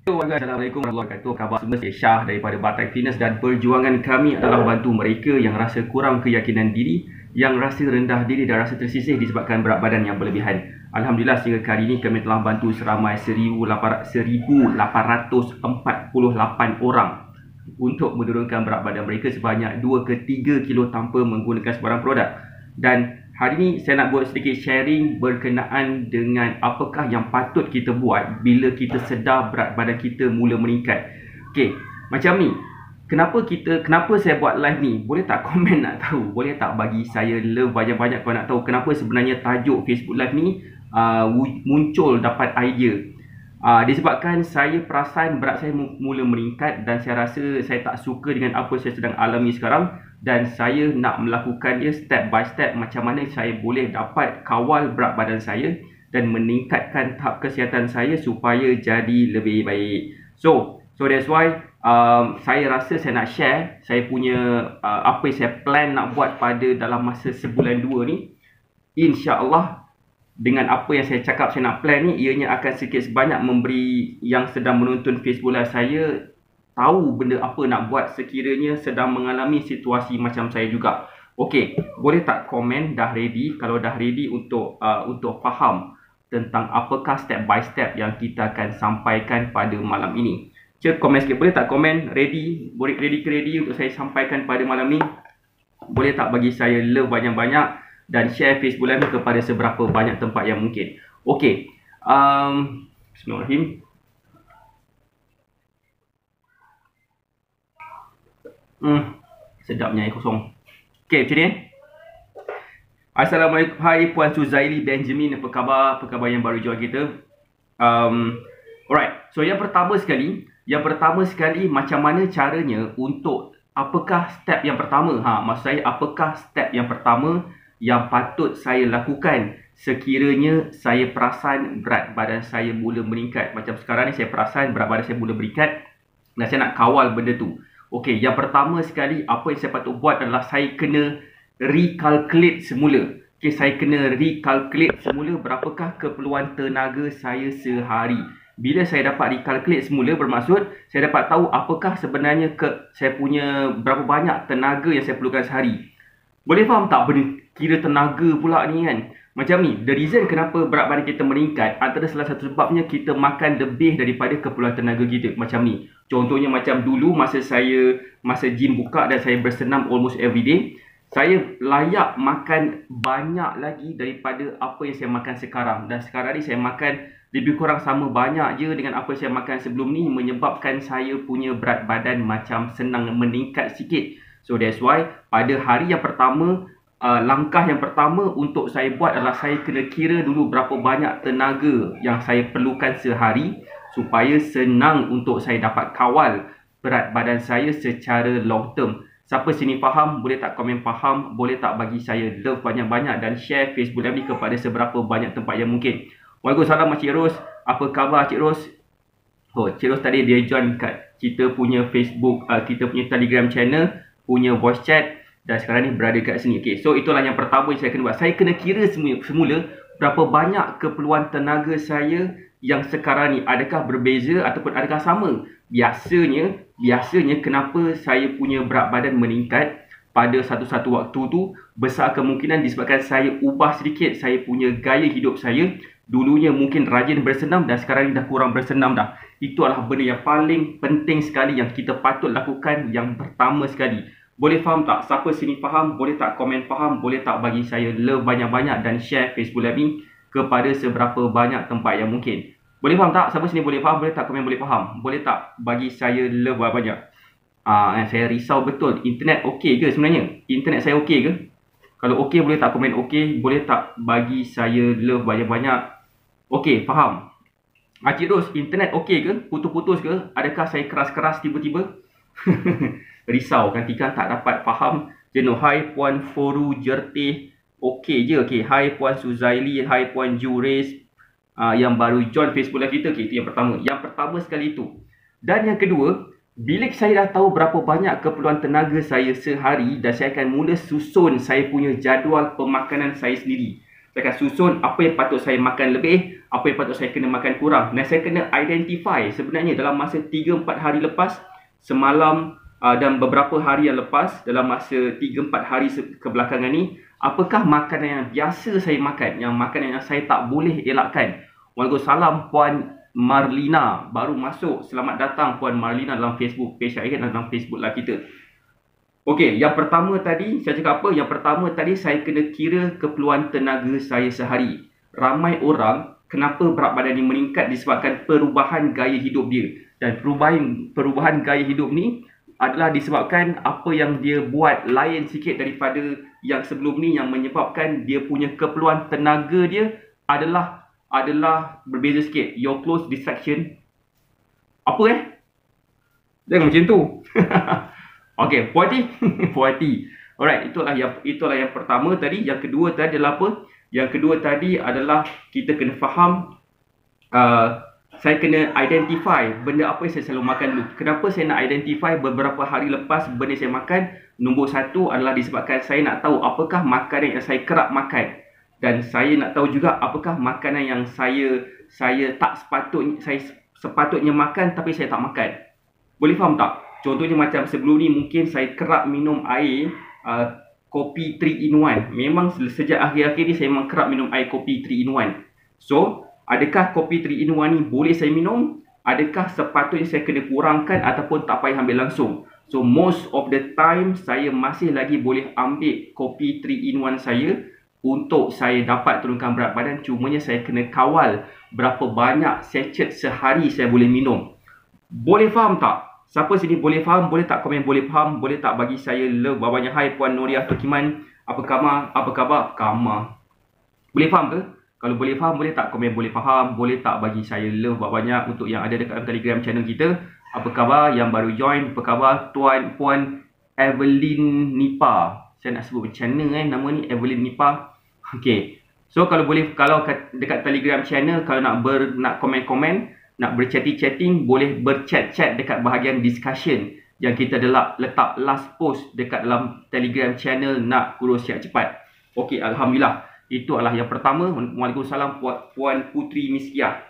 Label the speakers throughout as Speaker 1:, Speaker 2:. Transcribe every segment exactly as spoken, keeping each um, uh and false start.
Speaker 1: Assalamualaikum warahmatullahi wabarakatuh. Khabar semua, saya Syah daripada Batai Fitness, dan perjuangan kami adalah bantu mereka yang rasa kurang keyakinan diri, yang rasa rendah diri dan rasa tersisih disebabkan berat badan yang berlebihan. Alhamdulillah, sehingga kali ini kami telah bantu seramai seribu lapan ratus empat puluh lapan orang untuk menurunkan berat badan mereka sebanyak dua ke tiga kilo tanpa menggunakan sebarang produk. Dan hari ini saya nak buat sedikit sharing berkenaan dengan apakah yang patut kita buat bila kita sedar berat badan kita mula meningkat. Okey, macam ni. Kenapa kita kenapa saya buat live ni? Boleh tak komen nak tahu? Boleh tak bagi saya love banyak-banyak kalau nak tahu kenapa sebenarnya tajuk Facebook live ni uh, muncul dapat idea. Uh, disebabkan saya perasan berat saya mula meningkat dan saya rasa saya tak suka dengan apa saya sedang alami sekarang, dan saya nak melakukannya step by step macam mana saya boleh dapat kawal berat badan saya dan meningkatkan tahap kesihatan saya supaya jadi lebih baik. So, so that's why um, saya rasa saya nak share saya punya uh, apa yang saya plan nak buat pada dalam masa sebulan dua ni. InsyaAllah dengan apa yang saya cakap saya nak plan ni, ianya akan sikit sebanyak memberi yang sedang menonton Facebook live saya tahu benda apa nak buat sekiranya sedang mengalami situasi macam saya juga. Okey, boleh tak komen dah ready? Kalau dah ready untuk uh, untuk faham tentang apakah step by step yang kita akan sampaikan pada malam ini. Cek komen sikit, boleh tak komen ready? Boleh ready ke ready untuk saya sampaikan pada malam ni? Boleh tak bagi saya love banyak-banyak dan share Facebook live kepada seberapa banyak tempat yang mungkin. Okey. Um, Bismillahirrahmanirrahim. Hmm, sedapnya air kosong. Okey, macam ni. Assalamualaikum. Hai Puan Suzaili Benjamin, apa khabar? Apa khabar yang baru join kita? Um, alright. So yang pertama sekali, yang pertama sekali macam mana caranya untuk apakah step yang pertama? Ha, maksud saya apakah step yang pertama yang patut saya lakukan sekiranya saya perasan berat badan saya mula meningkat. Macam sekarang ni saya perasan berat badan saya mula meningkat dan saya nak kawal benda tu. Okey, yang pertama sekali apa yang saya patut buat adalah saya kena recalculate semula. Okey, saya kena recalculate semula berapakah keperluan tenaga saya sehari. Bila saya dapat recalculate semula, bermaksud saya dapat tahu apakah sebenarnya ke saya punya berapa banyak tenaga yang saya perlukan sehari. Boleh faham tak benda kira tenaga pula ni kan? Macam ni, the reason kenapa berat badan kita meningkat antara salah satu sebabnya kita makan lebih daripada keperluan tenaga kita. Macam ni. Contohnya macam dulu masa saya masa gym buka dan saya bersenam almost every day, saya layak makan banyak lagi daripada apa yang saya makan sekarang. Dan sekarang ni saya makan lebih kurang sama banyak je dengan apa yang saya makan sebelum ni, menyebabkan saya punya berat badan macam senang meningkat sikit. So that's why pada hari yang pertama, uh, langkah yang pertama untuk saya buat adalah saya kena kira dulu berapa banyak tenaga yang saya perlukan sehari supaya senang untuk saya dapat kawal berat badan saya secara long term. Siapa sini faham, boleh tak komen faham, boleh tak bagi saya love banyak-banyak dan share Facebook live ni kepada seberapa banyak tempat yang mungkin. Waalaikumsalam Cik Ros, apa khabar Cik Ros? Oh, Cik Ros tadi dia join kat kita punya Facebook, uh, kita punya Telegram channel, punya voice chat, dan sekarang ni berada kat sini. Okey, so itulah yang pertama yang saya kena buat. Saya kena kira semula, semula berapa banyak keperluan tenaga saya yang sekarang ni, adakah berbeza ataupun adakah sama. Biasanya, biasanya kenapa saya punya berat badan meningkat pada satu-satu waktu tu, besar kemungkinan disebabkan saya ubah sedikit saya punya gaya hidup saya. Dulunya mungkin rajin bersenam dan sekarang ni dah kurang bersenam dah. Itu adalah benda yang paling penting sekali yang kita patut lakukan yang pertama sekali. Boleh faham tak? Siapa sini faham? Boleh tak komen faham? Boleh tak bagi saya love banyak-banyak dan share Facebook live ni kepada seberapa banyak tempat yang mungkin. Boleh faham tak? Siapa sini boleh faham? Boleh tak komen boleh faham? Boleh tak bagi saya love banyak-banyak? Ah, saya risau betul. Internet okey ke sebenarnya? Internet saya okey ke? Kalau okey boleh tak komen okey? Boleh tak bagi saya love banyak-banyak? Okey, faham. Ah, Cik Ros, internet okey ke? Putus-putus ke? Adakah saya keras-keras tiba-tiba? Risau kan, Tikan tak dapat faham jenuh. Hai Puan Foru Jertih, okey je. Okey, hai Puan Suzaili, hai Puan Juris, uh, yang baru join Facebook live kita. Okey, itu yang pertama. Yang pertama sekali itu. Dan yang kedua, bila saya dah tahu berapa banyak keperluan tenaga saya sehari, dan saya akan mula susun saya punya jadual pemakanan saya sendiri. Saya akan susun apa yang patut saya makan lebih, apa yang patut saya kena makan kurang. Dan saya kena identify sebenarnya dalam masa tiga empat hari lepas, semalam uh, dan beberapa hari yang lepas, dalam masa tiga empat hari kebelakangan ni, apakah makanan yang biasa saya makan, yang makanan yang saya tak boleh elakkan. Waalaikumsalam Puan Marlina, baru masuk. Selamat datang Puan Marlina dalam Facebook page saya, dalam Facebook lah kita. Okey, yang pertama tadi, saya cakap apa? Yang pertama tadi, saya kena kira keperluan tenaga saya sehari. Ramai orang, kenapa berat badan ni meningkat disebabkan perubahan gaya hidup dia. Dan perubahan perubahan gaya hidup ni adalah disebabkan apa yang dia buat lain sikit daripada yang sebelum ni, yang menyebabkan dia punya keperluan tenaga dia adalah adalah berbeza sikit. Your close distraction. Apa eh? Jangan macam tu. Okey, puati. Puati. Alright, itulah yang itulah yang pertama tadi. Yang kedua tadi adalah apa? Yang kedua tadi adalah kita kena faham, uh, saya kena identify benda apa yang saya selalu makan dulu. Kenapa saya nak identify beberapa hari lepas benda saya makan? Nombor satu adalah disebabkan saya nak tahu apakah makanan yang saya kerap makan. Dan saya nak tahu juga apakah makanan yang saya saya tak sepatutnya saya sepatutnya makan tapi saya tak makan. Boleh faham tak? Contohnya macam sebelum ni mungkin saya kerap minum air uh, kopi three in one. Memang sejak akhir-akhir ni saya memang kerap minum air kopi three in one. So, adakah kopi three in one ni boleh saya minum? Adakah sepatutnya saya kena kurangkan ataupun tak payah ambil langsung? So, most of the time saya masih lagi boleh ambil kopi three in one saya untuk saya dapat turunkan berat badan. Cumanya saya kena kawal berapa banyak sachet sehari saya boleh minum. Boleh faham tak? Siapa sini boleh faham? Boleh tak komen boleh faham? Boleh tak bagi saya love bawahnya? Hai Puan Nuriah Tukiman, apa khabar? Apa khabar? Kama. Boleh faham ke? Kalau boleh faham, boleh tak komen boleh faham? Boleh tak bagi saya love banyak untuk yang ada dekat Telegram channel kita? Apa khabar yang baru join? Apa khabar Tuan Puan Evelyn Nipa? Saya nak sebut macam mana eh nama ni, Evelyn Nipa. Okey. So kalau boleh, kalau dekat Telegram channel, kalau nak ber nak komen-komen, nak berchatting-chatting, boleh berchat-chat dekat bahagian discussion yang kita adalah letak last post dekat dalam Telegram channel Nak Kurus Sihat Cepat. Okey, alhamdulillah. Itu adalah yang pertama. Waalaikumsalam Puan Putri Miskiah.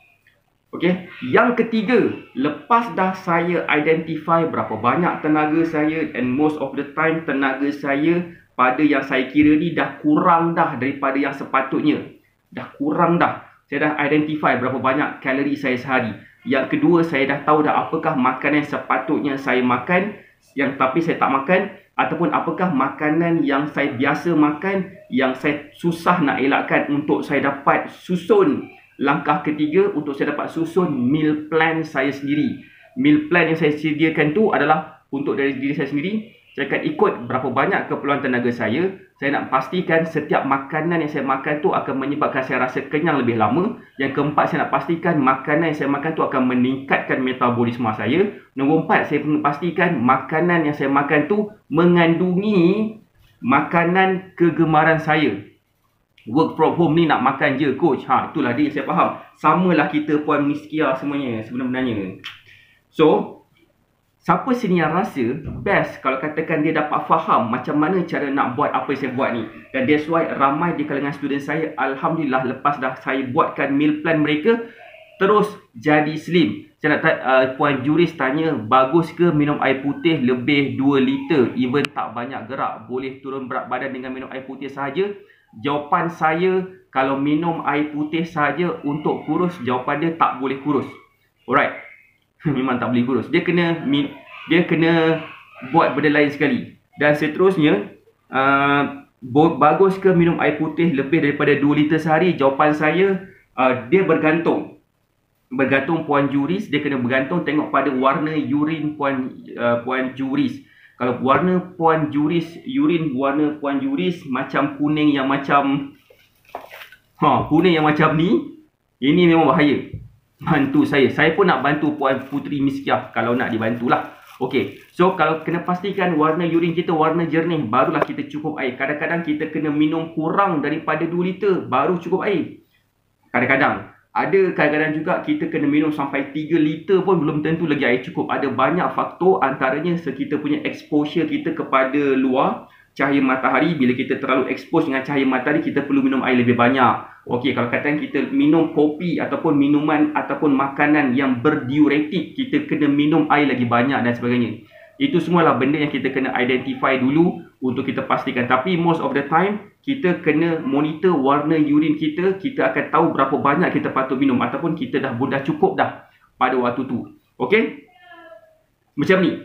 Speaker 1: Okey, yang ketiga, lepas dah saya identify berapa banyak tenaga saya, and most of the time tenaga saya pada yang saya kira ni dah kurang dah daripada yang sepatutnya. Dah kurang dah. Saya dah identify berapa banyak kalori saya sehari. Yang kedua, saya dah tahu dah apakah makanan yang sepatutnya saya makan yang tapi saya tak makan, ataupun apakah makanan yang saya biasa makan yang saya susah nak elakkan untuk saya dapat susun. Langkah ketiga, untuk saya dapat susun meal plan saya sendiri. Meal plan yang saya sediakan tu adalah untuk dari diri saya sendiri. Saya akan ikut berapa banyak keperluan tenaga saya. Saya nak pastikan setiap makanan yang saya makan tu akan menyebabkan saya rasa kenyang lebih lama. Yang keempat, saya nak pastikan makanan yang saya makan tu akan meningkatkan metabolisme saya. Nombor empat, saya perlu pastikan makanan yang saya makan tu mengandungi makanan kegemaran saya. Work from home ni nak makan je coach. Ha, itulah dia, saya faham. Samalah kita Puan Miskia semuanya sebenarnya. So, siapa sini yang rasa best kalau katakan dia dapat faham macam mana cara nak buat apa yang saya buat ni. Dan that's why ramai di kalangan student saya, alhamdulillah, lepas dah saya buatkan meal plan mereka, terus jadi slim. Saya nak uh, Puan Juris tanya, bagus ke minum air putih lebih dua liter even tak banyak gerak? Boleh turun berat badan dengan minum air putih sahaja? Jawapan saya, kalau minum air putih sahaja untuk kurus, jawapan dia tak boleh kurus. Alright. Memang tak boleh kurus. Dia kena dia kena buat benda lain sekali. Dan seterusnya, uh, bagus ke minum air putih lebih daripada dua liter sehari? Jawapan saya, uh, dia bergantung. Bergantung Puan Juris, dia kena bergantung tengok pada warna urine Puan uh, Puan Juris. Kalau warna Puan Juris, urine warna Puan Juris macam kuning yang macam ha, kuning yang macam ni, ini memang bahaya. Bantu saya. Saya pun nak bantu Puan Putri Miskiah kalau nak dibantulah. Okey. So, kalau kena pastikan warna urine kita warna jernih, barulah kita cukup air. Kadang-kadang kita kena minum kurang daripada dua liter, baru cukup air. Kadang-kadang. Ada kadang-kadang juga kita kena minum sampai tiga liter pun belum tentu lagi air cukup. Ada banyak faktor, antaranya kita punya exposure kita kepada luar. cahaya matahari, bila kita terlalu expose dengan cahaya matahari, kita perlu minum air lebih banyak. Okey, kalau katakan kita minum kopi ataupun minuman ataupun makanan yang berdiuretik, kita kena minum air lagi banyak dan sebagainya. Itu semualah benda yang kita kena identify dulu untuk kita pastikan. Tapi most of the time, kita kena monitor warna urine kita. Kita akan tahu berapa banyak kita patut minum ataupun kita dah dah cukup dah pada waktu tu. Okey? Macam ni.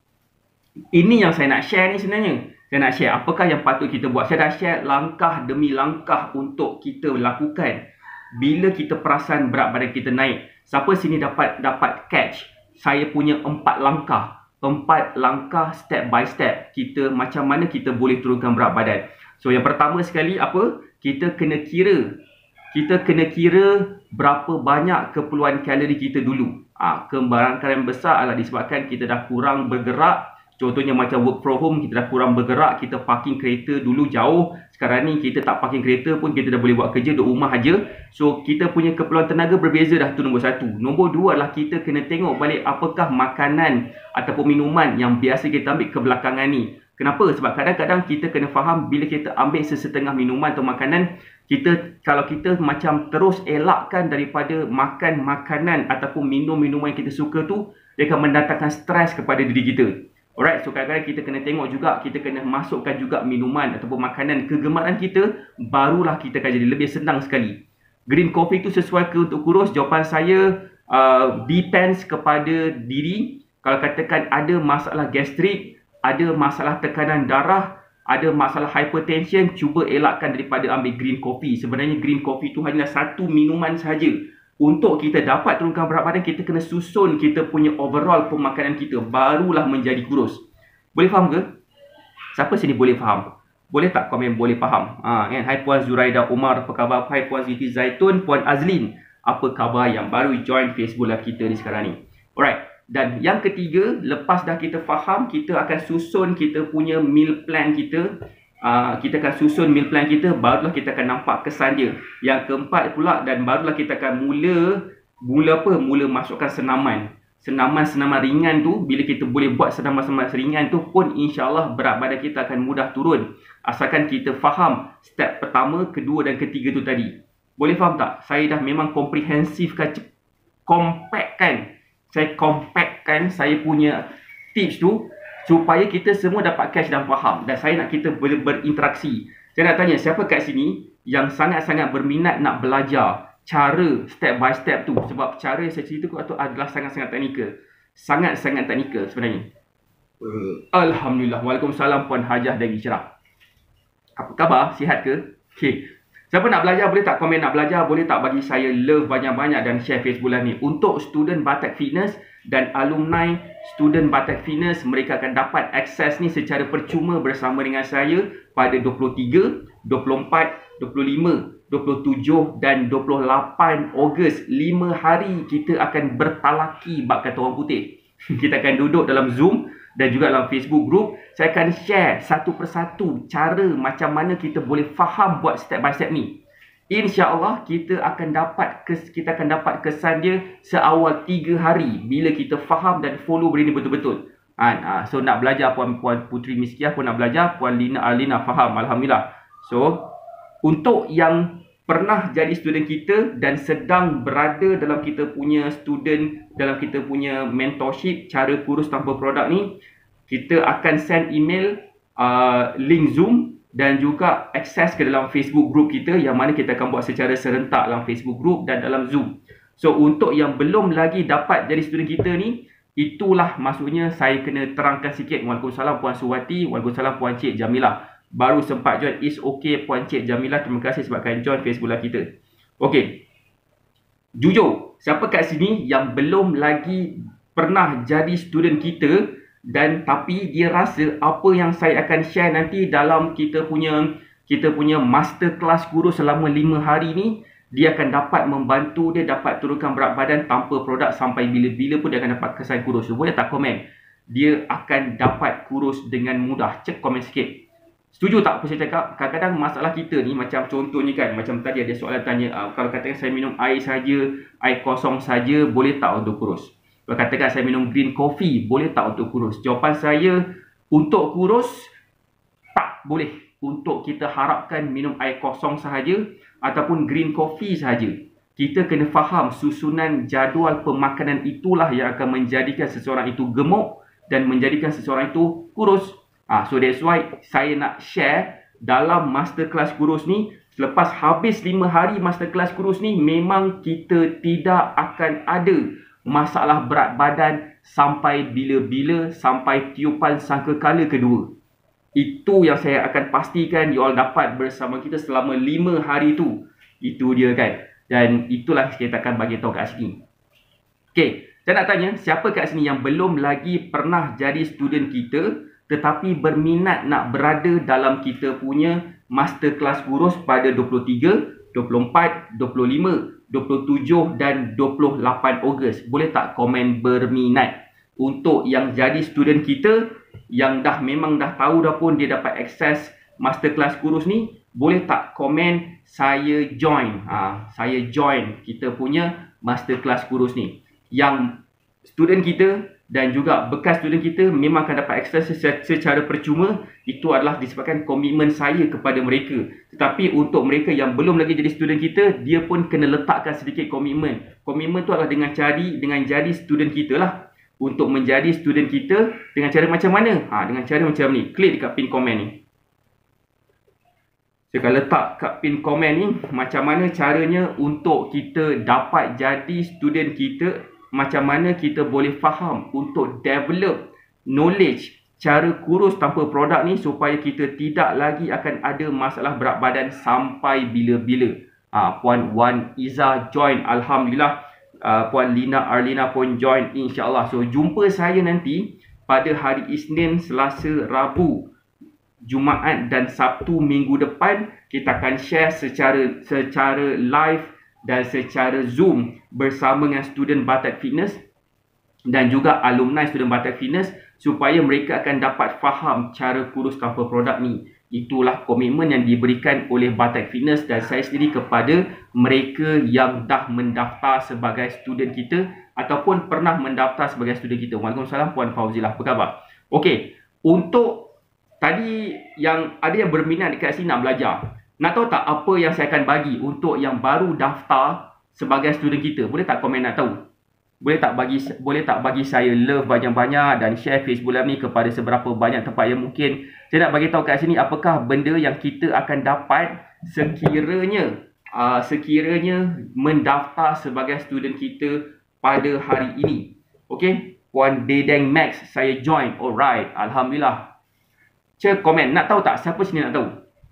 Speaker 1: Ini yang saya nak share ni sebenarnya. Saya nak share apakah yang patut kita buat. Saya dah share langkah demi langkah untuk kita lakukan bila kita perasan berat badan kita naik. Siapa sini dapat dapat catch saya punya empat langkah. Empat langkah step by step kita macam mana kita boleh turunkan berat badan. So yang pertama sekali apa? Kita kena kira. Kita kena kira berapa banyak keperluan kalori kita dulu. Ah, kembarangkaian besar adalah disebabkan kita dah kurang bergerak. Contohnya macam work from home, kita dah kurang bergerak, kita parking kereta dulu jauh. Sekarang ni kita tak parking kereta pun kita dah boleh buat kerja duduk rumah aja. So kita punya keperluan tenaga berbeza dah, tu nombor satu. Nombor dua adalah kita kena tengok balik apakah makanan ataupun minuman yang biasa kita ambil kebelakangan ni. Kenapa? Sebab kadang-kadang kita kena faham bila kita ambil sesetengah minuman atau makanan, kita kalau kita macam terus elakkan daripada makan makanan ataupun minum minuman yang kita suka tu, dia akan mendatangkan stres kepada diri kita. Alright, so kadang-kadang kita kena tengok juga, kita kena masukkan juga minuman ataupun makanan kegemaran kita, barulah kita akan jadi lebih senang sekali. Green coffee tu sesuai ke untuk kurus? Jawapan saya uh, depends kepada diri. Kalau katakan ada masalah gastrik, ada masalah tekanan darah, ada masalah hypertension, cuba elakkan daripada ambil green coffee. Sebenarnya green coffee tu hanyalah satu minuman sahaja. Untuk kita dapat turunkan berat badan, kita kena susun kita punya overall pemakanan kita, barulah menjadi kurus. Boleh faham ke? Siapa sini boleh faham? Boleh tak komen boleh faham? Ha, kan? Hai Puan Zuraida Umar, apa khabar? Hai Puan Siti Zaitun, Puan Azlin, apa khabar yang baru join Facebook live kita ni sekarang ni? Alright. Dan yang ketiga, lepas dah kita faham, kita akan susun kita punya meal plan kita. Uh, kita akan susun meal plan kita, barulah kita akan nampak kesan dia. Yang keempat pula, dan barulah kita akan mula Mula apa? Mula masukkan senaman. Senaman-senaman ringan tu, bila kita boleh buat senaman-senaman ringan tu pun, insyaAllah berat badan kita akan mudah turun. Asalkan kita faham step pertama, kedua dan ketiga tu tadi. Boleh faham tak? Saya dah memang komprehensifkan, compactkan. Saya compactkan saya punya tips tu supaya kita semua dapat catch dan faham. Dan saya nak kita boleh berinteraksi. Saya nak tanya, siapa kat sini yang sangat-sangat berminat nak belajar cara step by step tu? Sebab cara yang saya ceritakan tu adalah sangat-sangat teknikal. Sangat-sangat teknikal sebenarnya. Uh, Alhamdulillah. Waalaikumsalam Puan Hajah dari Cerah. Apa khabar? Sihat ke? Okay. Siapa nak belajar, boleh tak komen nak belajar? Boleh tak bagi saya love banyak-banyak dan share Facebook Live ni? Untuk student Batak Fitness dan alumni student Batak Fitness, mereka akan dapat akses ni secara percuma bersama dengan saya pada dua puluh tiga, dua puluh empat, dua puluh lima, dua puluh tujuh dan dua puluh lapan Ogos. lima hari kita akan bertalaki bab kata orang putih. Kita akan duduk dalam Zoom dan juga dalam Facebook group. Saya akan share satu persatu cara macam mana kita boleh faham buat step by step ni. InsyaAllah kita akan dapat kes, kita akan dapat kesan dia seawal tiga hari bila kita faham dan follow benda ni betul-betul. Ha, so nak belajar Puan Puan Putri Miskiah pun nak belajar, Puan Lina Alina faham, alhamdulillah. So untuk yang pernah jadi student kita dan sedang berada dalam kita punya student, dalam kita punya mentorship cara kurus tanpa produk ni, kita akan send email uh, link Zoom dan juga akses ke dalam Facebook group kita, yang mana kita akan buat secara serentak dalam Facebook group dan dalam Zoom. So untuk yang belum lagi dapat jadi student kita ni, itulah maksudnya saya kena terangkan sikit. Waalaikumsalam Puan Suwati, waalaikumsalam Puan Cik Jamilah. Baru sempat join, is okay Puan Cik Jamilah, terima kasih sebabkan join Facebook live kita. Okay, jujur, siapa kat sini yang belum lagi pernah jadi student kita dan tapi dia rasa apa yang saya akan share nanti dalam kita punya kita punya masterclass kurus selama lima hari ni, dia akan dapat membantu dia dapat turunkan berat badan tanpa produk sampai bila-bila pun dia akan dapat kesan kurus. So, boleh tak komen? Dia akan dapat kurus dengan mudah. Cek komen sikit. Setuju tak apa saya cakap? Kadang-kadang masalah kita ni macam contohnya kan, macam tadi ada soalan tanya, uh, kalau katakan saya minum air saja, air kosong saja, boleh tak untuk kurus? Kalau katakan saya minum green coffee, boleh tak untuk kurus? Jawapan saya, untuk kurus, tak. tak boleh untuk kita harapkan minum air kosong sahaja ataupun green coffee sahaja. Kita kena faham susunan jadual pemakanan itulah yang akan menjadikan seseorang itu gemuk dan menjadikan seseorang itu kurus. Ah, so that's why saya nak share dalam masterclass kurus ni. Selepas habis lima hari masterclass kurus ni, memang kita tidak akan ada masalah berat badan sampai bila-bila, sampai tiupan sangkakala kedua. Itu yang saya akan pastikan you all dapat bersama kita selama lima hari tu. Itu dia kan. Dan itulah kita akan bagi tahu kat sini. Okay, saya nak tanya, siapa kat sini yang belum lagi pernah jadi student kita tetapi berminat nak berada dalam kita punya masterclass kurus pada dua puluh tiga, dua puluh empat, dua puluh lima, dua puluh tujuh dan dua puluh lapan Ogos? Boleh tak komen berminat? Untuk yang jadi student kita, yang dah memang dah tahu dah pun dia dapat akses masterclass kurus ni, boleh tak komen saya join? Ha, saya join kita punya masterclass kurus ni. Yang student kita dan juga bekas student kita memang akan dapat akses secara, secara percuma. Itu adalah disebabkan komitmen saya kepada mereka. Tetapi untuk mereka yang belum lagi jadi student kita, dia pun kena letakkan sedikit komitmen. Komitmen tu adalah dengan cari, dengan jadi student kita lah. Untuk menjadi student kita dengan cara macam mana? Ha, dengan cara macam ni. Klik dekat pin komen ni. Saya akan letak kat pin komen ni macam mana caranya untuk kita dapat jadi student kita. Macam mana kita boleh faham untuk develop knowledge cara kurus tanpa produk ni supaya kita tidak lagi akan ada masalah berat badan sampai bila-bila. Ha, Puan Wan Iza join, Alhamdulillah. uh, Puan Lina Arlina pun join, insyaAllah. So jumpa saya nanti pada hari Isnin, Selasa, Rabu, Jumaat dan Sabtu minggu depan. Kita akan share secara secara live dan secara Zoom bersama dengan student Batak Fitness dan juga alumni student Batak Fitness supaya mereka akan dapat faham cara kurus tanpa produk ni. Itulah komitmen yang diberikan oleh Batak Fitness dan saya sendiri kepada mereka yang dah mendaftar sebagai student kita ataupun pernah mendaftar sebagai student kita. Waalaikumsalam Puan Fauzilah, apa khabar? Okey, untuk tadi yang ada yang berminat dekat sini nak belajar, nak tahu tak apa yang saya akan bagi untuk yang baru daftar sebagai student kita? Boleh tak komen nak tahu? Boleh tak bagi boleh tak bagi saya love banyak-banyak dan share Facebook Live ni kepada seberapa banyak tempat yang mungkin. Saya nak bagi tahu kat sini apakah benda yang kita akan dapat sekiranya uh, sekiranya mendaftar sebagai student kita pada hari ini. Okey, Puan Dedeng Max, saya join. Alright, Alhamdulillah. Cek komen, nak tahu tak siapa sini nak tahu?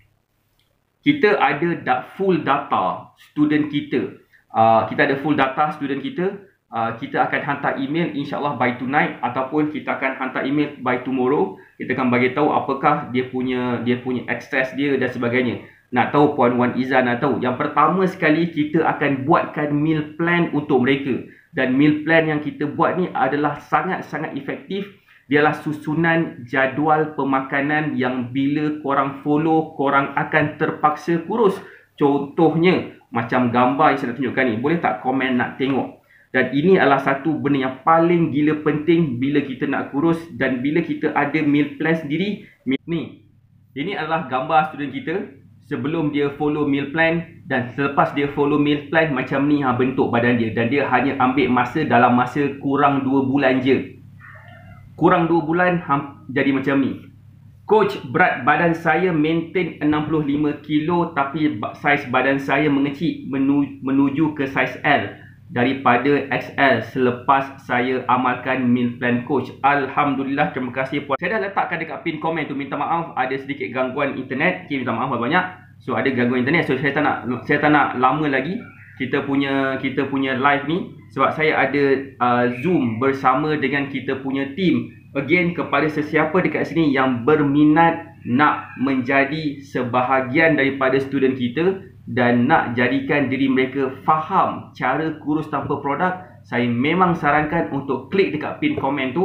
Speaker 1: Kita ada full data student kita. Uh, kita ada full data student kita. Uh, kita akan hantar email insyaAllah by tonight ataupun kita akan hantar email by tomorrow. Kita akan bagi tahu apakah dia punya dia punya akses dia dan sebagainya. Nak tahu Puan Wan Iza nak tahu? Yang pertama sekali kita akan buatkan meal plan untuk mereka. Dan meal plan yang kita buat ni adalah sangat-sangat efektif. Dialah susunan jadual pemakanan yang bila korang follow, korang akan terpaksa kurus. Contohnya, macam gambar yang saya nak tunjukkan ni. Boleh tak komen nak tengok? Dan ini adalah satu benda yang paling gila penting bila kita nak kurus dan bila kita ada meal plan sendiri. Ni, ini adalah gambar student kita sebelum dia follow meal plan dan selepas dia follow meal plan macam ni ha, bentuk badan dia. Dan dia hanya ambil masa dalam masa kurang dua bulan je. Kurang dua bulan jadi macam ni. Coach, berat badan saya maintain enam puluh lima kilo tapi saiz badan saya mengecil menu, menuju ke saiz L daripada X L selepas saya amalkan meal plan coach. Alhamdulillah, terima kasih Puan. Saya dah letakkan dekat pin komen tu, minta maaf ada sedikit gangguan internet. Okay, minta maaf banyak. So ada gangguan internet. So saya tak nak saya tak nak lama lagi kita punya kita punya live ni sebab saya ada uh, Zoom bersama dengan kita punya team. Again, kepada sesiapa dekat sini yang berminat nak menjadi sebahagian daripada student kita dan nak jadikan diri mereka faham cara kurus tanpa produk, saya memang sarankan untuk klik dekat pin komen tu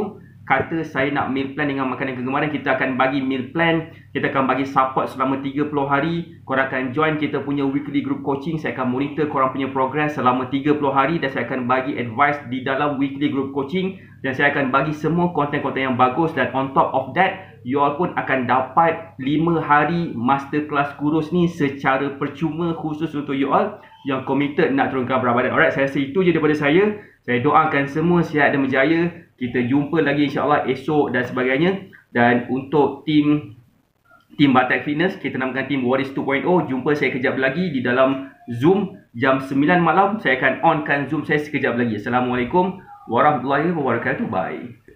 Speaker 1: kata saya nak meal plan dengan makanan kegemaran, kita akan bagi meal plan, kita akan bagi support selama tiga puluh hari. Korang akan join kita punya weekly group coaching. Saya akan monitor korang punya progress selama tiga puluh hari dan saya akan bagi advice di dalam weekly group coaching, dan saya akan bagi semua konten-konten yang bagus. Dan on top of that, you all pun akan dapat lima hari masterclass kurus ni secara percuma khusus untuk you all yang committed nak turunkan berat badan. Alright, saya rasa itu je daripada saya. Saya doakan semua sihat dan berjaya. Kita jumpa lagi insyaAllah esok dan sebagainya. Dan untuk tim Tim Batak Fitness, kita namakan tim Waris dua titik kosong. Jumpa saya kejap lagi di dalam Zoom jam sembilan malam. Saya akan onkan Zoom saya sekejap lagi. Assalamualaikum warahmatullahi wabarakatuh. Bye.